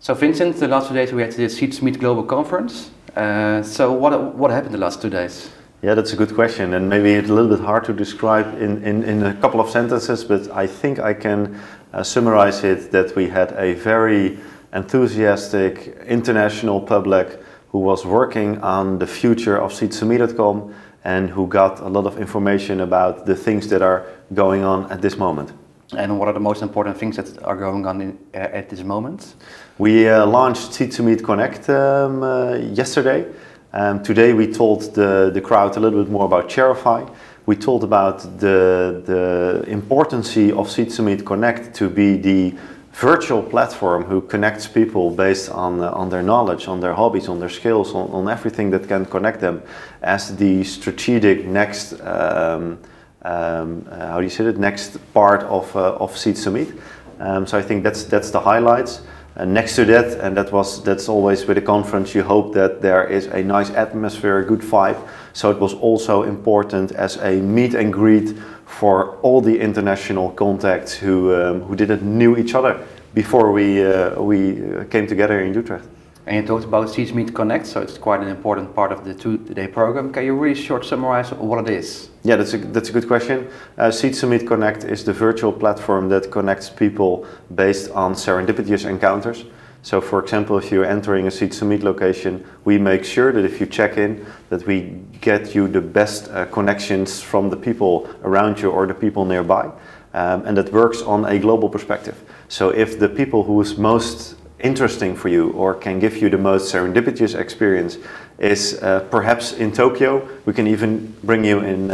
So Vincent, the last 2 days we had the Seeds Meet Global Conference. So what happened the last 2 days? Yeah, that's a good question, and maybe it's a little bit hard to describe in a couple of sentences, but I think I can summarize it that we had a very enthusiastic international public who was working on the future of seeds2me.com and who got a lot of information about the things that are going on at this moment. And what are the most important things that are going on at this moment? We launched Seeds2Me Connect yesterday. Today we told the crowd a little bit more about Cherify. We told about the importance of Seeds2Me Connect to be the virtual platform who connects people based on their knowledge, on their hobbies, on their skills, on everything that can connect them as the strategic next how do you say it? Next part of Seeds2Me. So I think that's the highlights. And next to that, and that's always with a conference, you hope that there is a nice atmosphere, a good vibe. So it was also important as a meet and greet for all the international contacts who didn't know each other before we came together in Utrecht. And you talked about Seeds2Me Connect, so it's quite an important part of the 2-day program. Can you really short summarize what it is? Yeah, that's a good question. Seeds2Me Connect is the virtual platform that connects people based on serendipitous encounters. So for example, if you're entering a Seeds2Me location, we make sure that if you check in, that we get you the best connections from the people around you or the people nearby. And that works on a global perspective. So if the people who is most interesting for you or can give you the most serendipitous experience is perhaps in Tokyo, we can even bring you in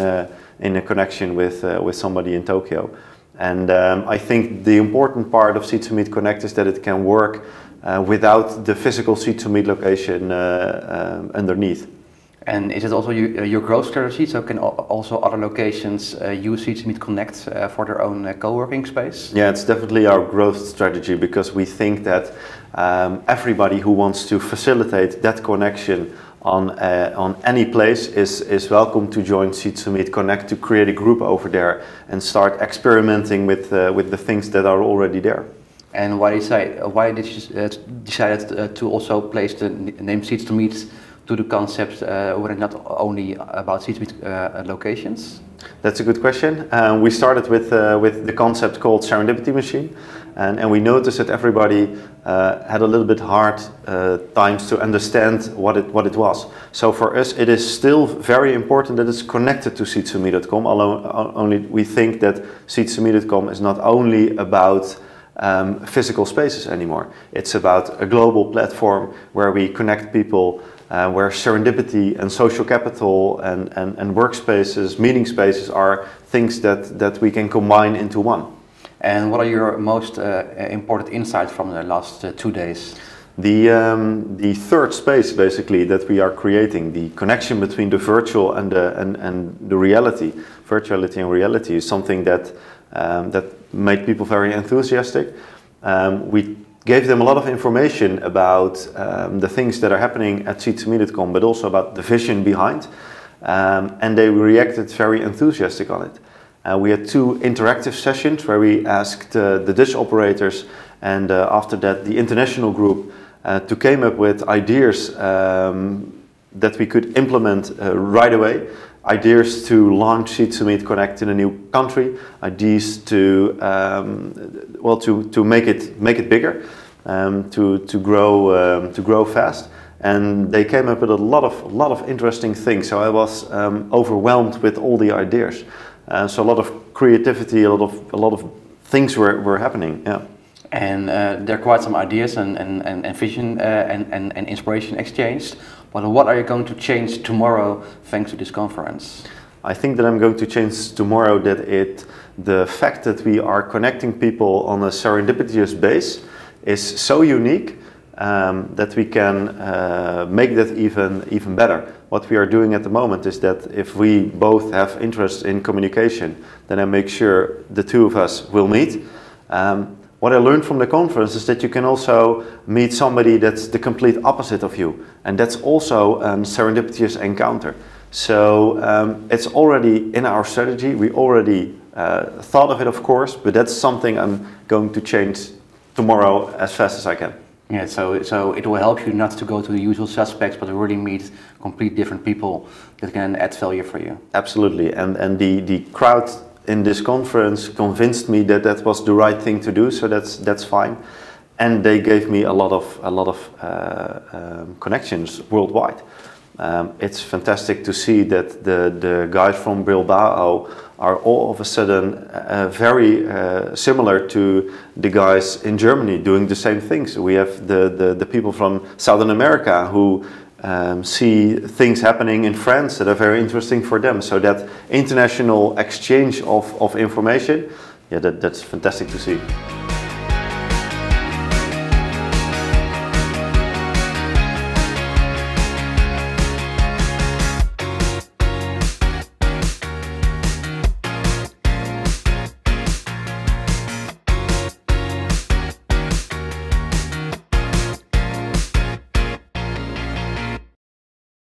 a connection with somebody in Tokyo. And I think the important part of Seeds2Me Connect is that it can work without the physical Seeds2Me location underneath. And is it also your growth strategy? So can also other locations use Seeds2Me Connect for their own co-working space? Yeah, it's definitely our growth strategy because we think that everybody who wants to facilitate that connection on any place is welcome to join Seeds2Me Connect to create a group over there and start experimenting with the things that are already there. And why did you decide to also place the name Seeds2Me to the concept when not only about Seeds2Me locations? That's a good question. We started with the concept called Serendipity Machine, and we noticed that everybody had a little bit hard times to understand what it was. So for us, it is still very important that it's connected to seeds2me.com. Only we think that seeds2me.com is not only about physical spaces anymore. It's about a global platform where we connect people. Where serendipity and social capital and workspaces, meeting spaces are things that we can combine into one. And what are your most important insights from the last 2 days? The third space basically that we are creating, the connection between the virtual and the reality, virtuality and reality, is something that made people very enthusiastic. We gave them a lot of information about the things that are happening at seeds2me.com, but also about the vision behind, and they reacted very enthusiastic on it. We had 2 interactive sessions where we asked the Dutch operators and after that the international group to come up with ideas that we could implement right away. Ideas to launch Seeds2Me Connect in a new country, ideas to to make it bigger, to grow fast, and they came up with a lot of interesting things. So I was overwhelmed with all the ideas. So a lot of creativity, a lot of things were happening. Yeah. And there are quite some ideas and vision and inspiration exchanged. But what are you going to change tomorrow thanks to this conference? I think that I'm going to change tomorrow the fact that we are connecting people on a serendipitous base is so unique that we can make that even better. What we are doing at the moment is that if we both have interest in communication, then I make sure the 2 of us will meet. What I learned from the conference is that you can also meet somebody that's the complete opposite of you, and that's also a serendipitous encounter. So it's already in our strategy. We already thought of it, of course, but that's something I'm going to change tomorrow as fast as I can. Yeah, so it will help you not to go to the usual suspects, but really meet complete different people that can add value for you. Absolutely, and the crowd in this conference convinced me that that was the right thing to do, so that's fine. And they gave me a lot of connections worldwide. It's fantastic to see that the guys from Bilbao are all of a sudden very similar to the guys in Germany doing the same things. We have the people from Southern America who see things happening in France that are very interesting for them. So that international exchange of information, yeah, that's fantastic to see.